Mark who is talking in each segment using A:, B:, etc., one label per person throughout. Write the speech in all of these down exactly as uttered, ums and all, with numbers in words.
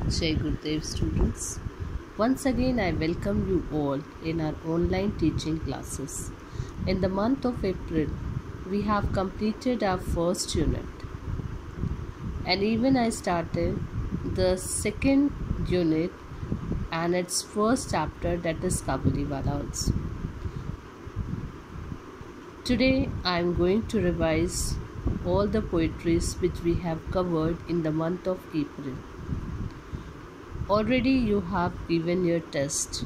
A: Jai Gurudev students. Once again, I welcome you all in our online teaching classes. In the month of April, we have completed our first unit, and even I started the second unit and its first chapter, that is Kabuliwala also. Today, I am going to revise all the poetries which we have covered in the month of April. Already you have given your test.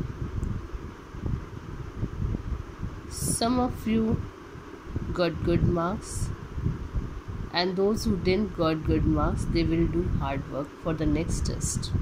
A: Some of you got good marks, and those who didn't got good marks, they will do hard work for the next test.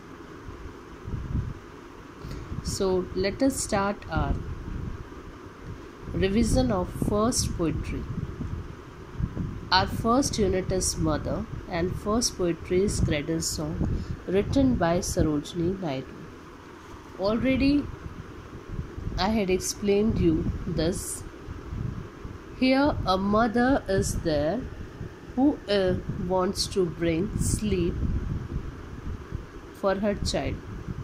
A: So let us start our revision of first poetry. Our first unit is Mother, and first poetry is Cradle Song, written by Sarojini Naidu. Already I had explained you this. Here a mother is there who uh, wants to bring sleep for her child,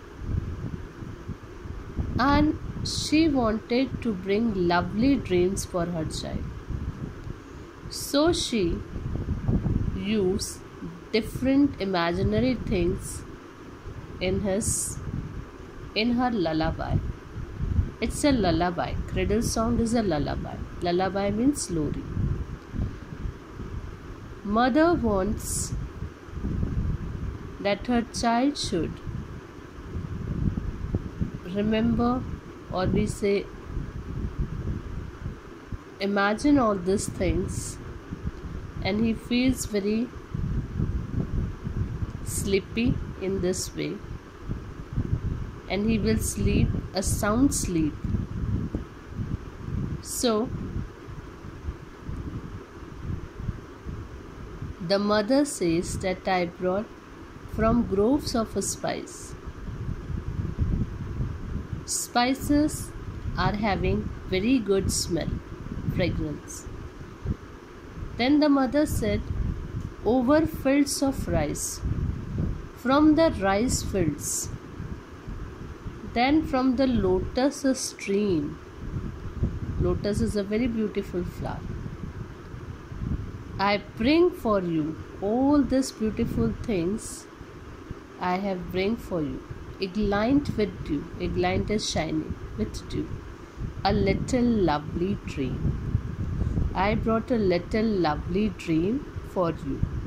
A: and she wanted to bring lovely dreams for her child. So she used different imaginary things in his in her lullaby. It's a lullaby. Cradle song is a lullaby. Lullaby means lori. Mother wants that her child should remember, or we say imagine all these things, and he feels very sleepy in this way, and he will sleep a sound sleep. So the mother says that I brought from groves of a spice. Spices are having very good smell, fragrance. Then the mother said, over fields of rice, from the rice fields, then from the lotus stream. Lotus is a very beautiful flower. I bring for you all these beautiful things. I have bring for you. Eglint with dew. Eglint is shining with dew. A little lovely dream. I brought a little lovely dream for you.